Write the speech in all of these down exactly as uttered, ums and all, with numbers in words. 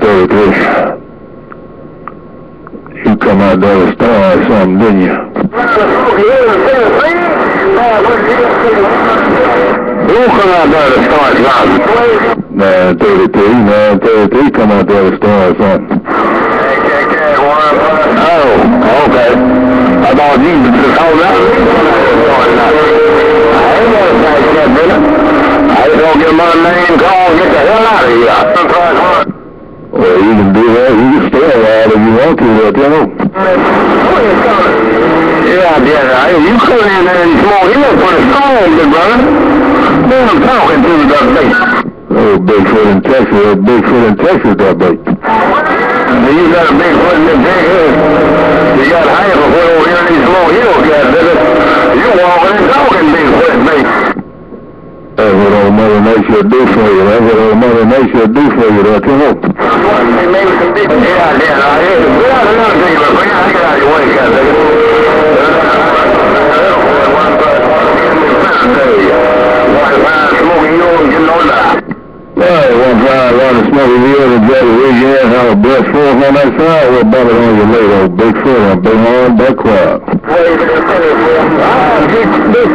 thirty-three. You come out there with stars or something, didn't you? Who come out there with stars or something? nine thirty-three, nine thirty-three come out there with stars or something. Oh, okay. I thought you just hold up. I ain't gonna say that, brother. I just gonna get my name called and get the hell out of here. Well, you can do that. You can stay a while if you want to, but you know. Yeah, yeah. You come in there and small hill for the storm, big brother. Man, I'm talking to you that day. Oh, Bigfoot in Texas. Oh, Bigfoot in Texas, that bait. You got a Bigfoot in the big hill. You got half of what over here in these small hills, guys, baby. You walking and talking Bigfoot, mate. That's what old Mother Nature do for you. That's what old Mother Nature do for you, don't you know? Maybe some big... Yeah, yeah, I hear you. Get out another thing, but bring out, get out of your way, guys. One fine smoking you and getting on that. Well, one fine lot of smoking you and Jerry Louisiana have a breast fork on that side. We'll bump it on your leg, old Bigfoot, and big on that crowd. Wait a minute. Ah, big, big,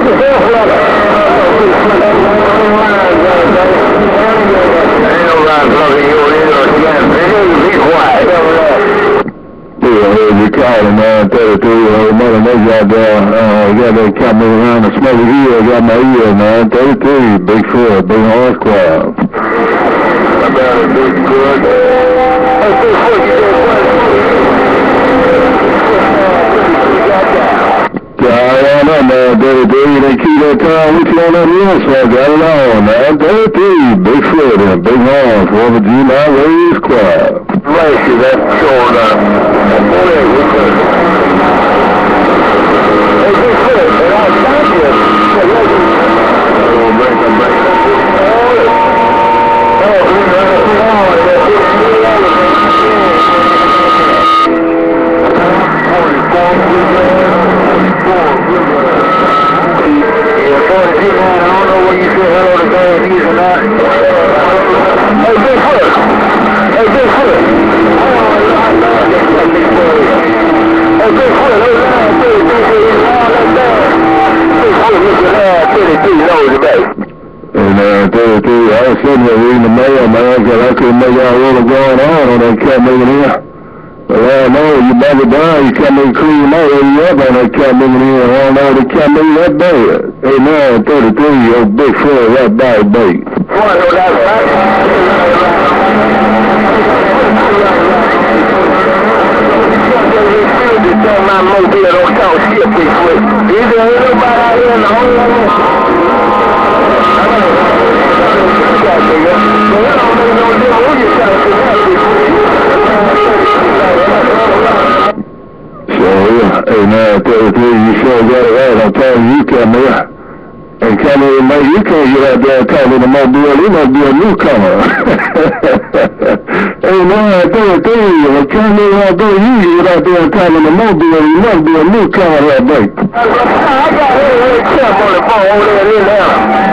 you call him, man, thirty-three, old Mother Nature out there, uh, got that camera around the smoky hill, got my ear, man, thirty-three, Bigfoot, big horse crowd. I better do good. Hey, Bigfoot, you did what? I don't know, man, thirty-three, they keep that time with you on that list, so I got it on, man, thirty-three, Bigfoot and big horse, fourth of July, raised crowd. Right, see, that's short up. That's what it is. Hey, Bigfoot, and I'll thank you. I'm going to break them, break them. Oh, oh, Hey, Bigfoot! Hey, Bigfoot! Hey, Bigfoot! And uh, thirty-three, I was sitting there reading the mail, man, because I couldn't make out what was going on on that cat moving here. But I know, you better down, you can't make clean out where you up on that cat moving here. I don't know, the cat moving that bad. Hey, man, thirty-three, your Bigfoot, that bad bait. What, no, that's right. My mobile don't talk shit this way. Is there anybody out here in the whole world? So, yeah, hey man, thirty-three, you sure got it right. I'm telling you, you come here. And come here, man, you can't get out there and talk to the mobile. You must be a newcomer. Hey man, thirty-three, when come here out there, you get out there and talk to the mobile. You must be a newcomer that day. I got a little chip on the phone over there in there.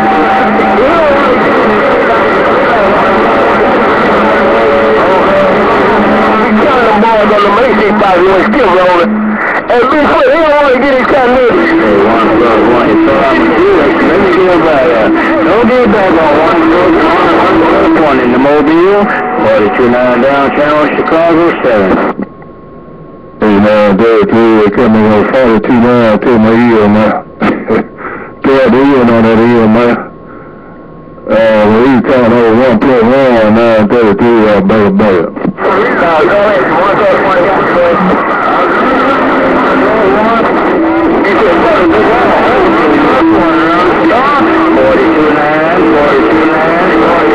You tell them boys on the Macy side, you ain't still rolling. Hey, Bigfoot, he don't want to get his cat moving. Hey, one plus one, so I'm going to do it. Let me get back there. Don't get back on one plus one, one plus one in the Mobile, forty-two nine downtown, Chicago seven. Hey, man, thirty-three, they're coming on forty-two nine to my ear, man. Throw the ear on that ear, man. Uh, we coming over one plus one, nine thirty-three, uh, better, better. Uh, go ahead, one plus one, one plus. forty-two nine, forty-two nine,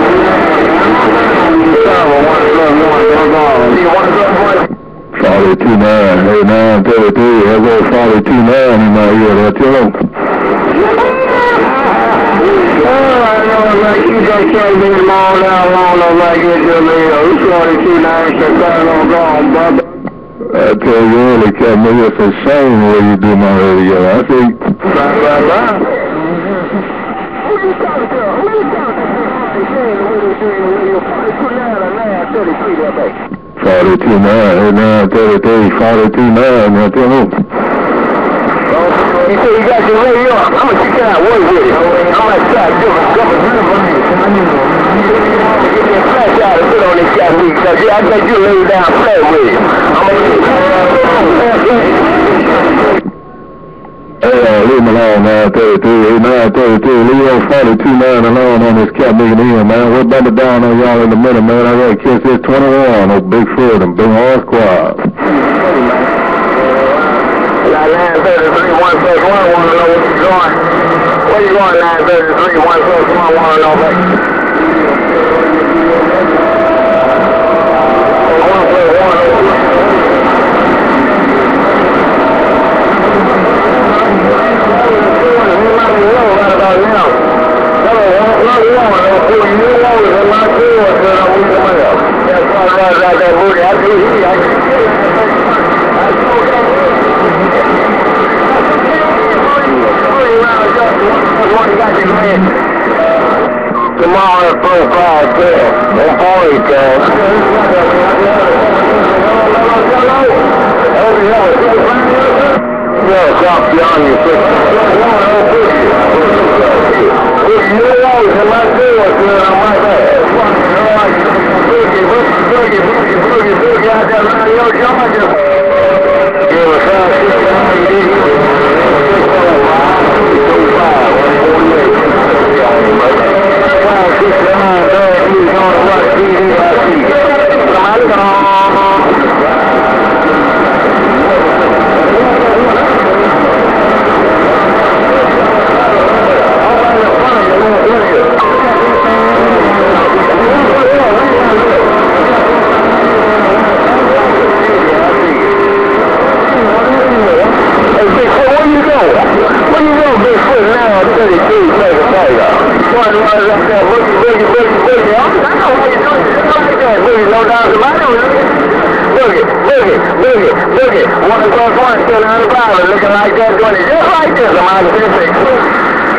forty-two nine, hey nine thirty-three, I go forty-two nine in my ear, that's you. Oh, I know, like you just can't be long down long, like it's your little forty-two nine, Chicago, gone, brother. I tell you earlier, Captain, it's insane the way you do my radio. I see. Bye, bye, bye. Who you talking to? Who you talking to? forty-two nine, nine thirty-three, forty-two nine, what you know? You say you got your radio up. I'm gonna check out work with it. I'm gonna try to do a couple of give me a flash out and put on this guy week, cause yeah, I bet you lay down flat with it. I'm gonna Hey, uh, leave him alone, nine thirty-three, nine thirty-three, leave your forty-two nine alone on this cat making in, man. We'll bump it down on y'all in a minute, man. I gotta catch this twenty-one on Bigfoot and Big Horn Squad. nine thirty-three, one plus one, wanna know where you going? Where you going, nine thirty-three, one plus one, wanna know, man? one plus one. Tomorrow at four five ten. Don't worry, guys. Yeah, drop beyond your system. If you know in my door, then I might have. Boogie, boogie, boogie, boogie, boogie, boogie out there around your Georgia. Yeah, what's up? Looking like that, doing it just like this. I'm out of this.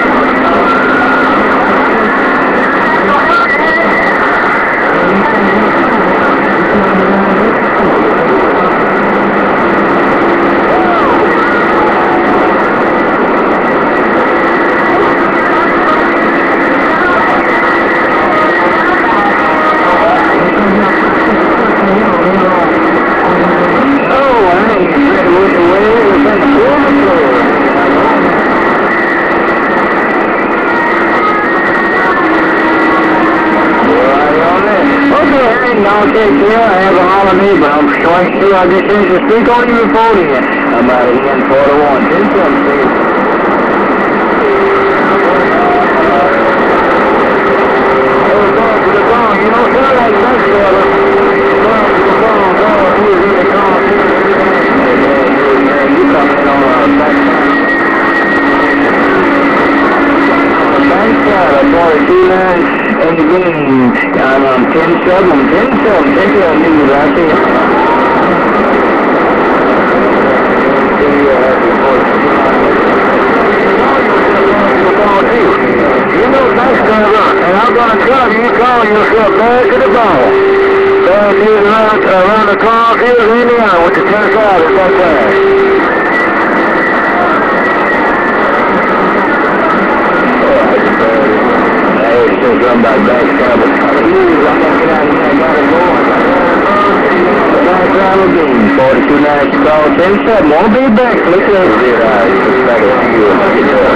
I'll take care, I have a holiday, but I'm showing you I just finished the streak on you before you. I'm out of here in forty-one. Ten seven, please. You don't sound like that, brother. You coming on our backside. Backside, I forty-two nine. And again, I'm on ten seven, ten seven, ten seven, niggas, I see it. You know that's gonna run, and I'm gonna tell you, you call yourself back to the ball. Back here around, around the car field, Indiana, with the ten five at that time. Run by back travel. I'm gonna get out of here. I gotta go. Back travel again. forty-two nine, call ten seven. Won't be back. Look at it.